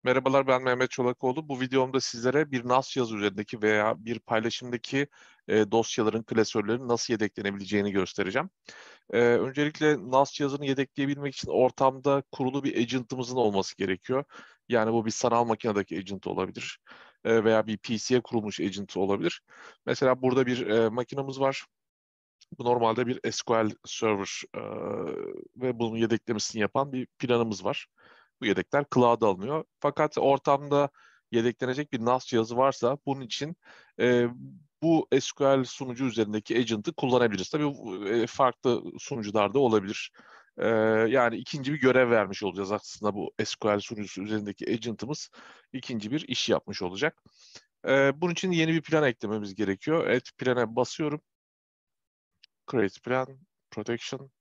Merhabalar, ben Mehmet Çolakoğlu. Bu videomda sizlere bir NAS cihazı üzerindeki veya bir paylaşımdaki dosyaların, klasörlerin nasıl yedeklenebileceğini göstereceğim. Öncelikle NAS cihazını yedekleyebilmek için ortamda kurulu bir agent'ımızın olması gerekiyor. Yani bu bir sanal makinedeki agent olabilir veya bir PC'ye kurulmuş agent olabilir. Mesela burada bir makinamız var. Bu normalde bir SQL Server ve bunun yedeklemesini yapan bir planımız var. Bu yedekler cloud'a alınıyor. Fakat ortamda yedeklenecek bir NAS cihazı varsa bunun için e, bu SQL sunucu üzerindeki agent'ı kullanabiliriz. Tabii farklı sunucularda olabilir. Yani ikinci bir görev vermiş olacağız aslında bu SQL sunucusu üzerindeki agent'ımız ikinci bir iş yapmış olacak. Bunun için yeni bir plan eklememiz gerekiyor. Evet, plana basıyorum. Create plan, protection.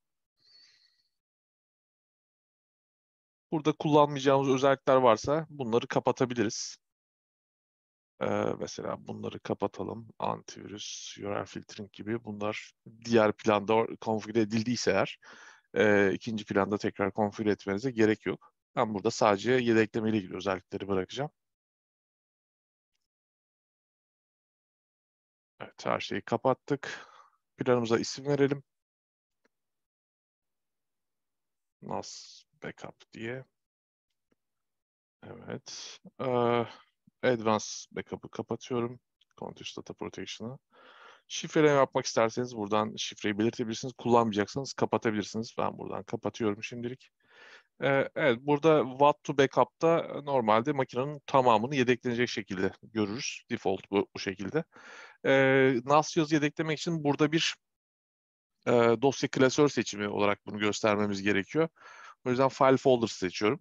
Burada kullanmayacağımız özellikler varsa bunları kapatabiliriz. Mesela bunları kapatalım. Antivirüs, URL filtering gibi bunlar diğer planda konfigüre edildiyse eğer ikinci planda tekrar konfigüre etmenize gerek yok. Ben burada sadece yedekleme ile ilgili özellikleri bırakacağım. Evet, her şeyi kapattık. Planımıza isim verelim. NAS backup diye. Evet. Advanced backup'ı kapatıyorum. Continuous Data Protection'ı. Şifreleme yapmak isterseniz buradan şifreyi belirtebilirsiniz. Kullanmayacaksanız kapatabilirsiniz. Ben buradan kapatıyorum şimdilik. Evet, burada What to Backup'ta normalde makinenin tamamını yedeklenecek şekilde görürüz. Default bu şekilde. NAS cihazı yedeklemek için burada bir dosya klasör seçimi olarak bunu göstermemiz gerekiyor. O yüzden File Folder seçiyorum.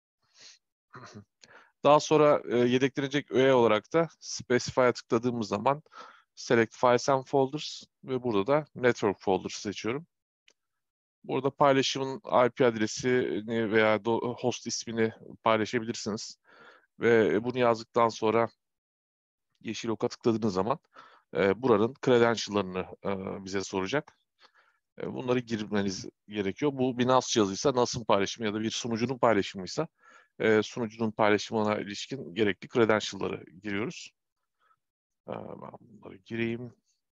Daha sonra yedeklenecek öğe olarak da Specify'a tıkladığımız zaman Select Files and Folders ve burada da Network Folders seçiyorum. Burada paylaşımın IP adresini veya host ismini paylaşabilirsiniz. Ve bunu yazdıktan sonra yeşil oka tıkladığınız zaman buranın credential'larını bize soracak. Bunları girmeniz gerekiyor. Bu bir NAS cihazıysa NAS'ın paylaşımı ya da bir sunucunun paylaşımıysa sunucunun paylaşımına ilişkin gerekli credential'ları giriyoruz. Ben bunları gireyim.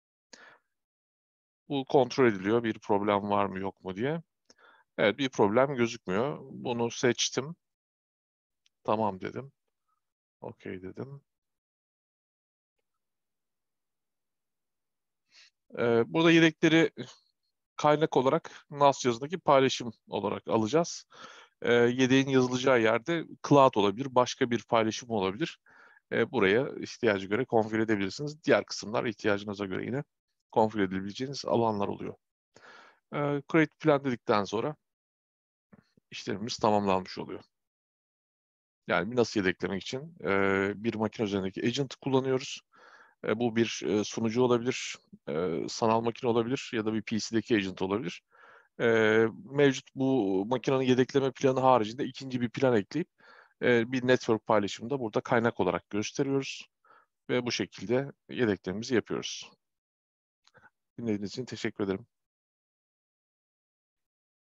Bu kontrol ediliyor. Bir problem var mı yok mu diye. Evet, bir problem gözükmüyor. Bunu seçtim. Tamam dedim. Okey dedim. Burada yedekleri kaynak olarak NAS cihazındaki paylaşım olarak alacağız. Yedeğin yazılacağı yerde cloud olabilir, başka bir paylaşım olabilir. Buraya ihtiyacı göre konfigüre edebilirsiniz. Diğer kısımlar ihtiyacınıza göre yine konfigüre edebileceğiniz alanlar oluyor. Create plan dedikten sonra işlemimiz tamamlanmış oluyor. Yani bir nasıl yedeklemek için bir makine üzerindeki agent kullanıyoruz. Bu bir sunucu olabilir, sanal makine olabilir ya da bir PC'deki agent olabilir. Mevcut bu makinenin yedekleme planı haricinde ikinci bir plan ekleyip bir network paylaşımını da burada kaynak olarak gösteriyoruz. Ve bu şekilde yedeklememizi yapıyoruz. Dinlediğiniz için teşekkür ederim.